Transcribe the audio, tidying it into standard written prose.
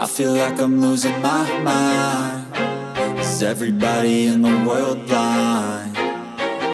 feel like I'm losing my mind. Is everybody in the world blind?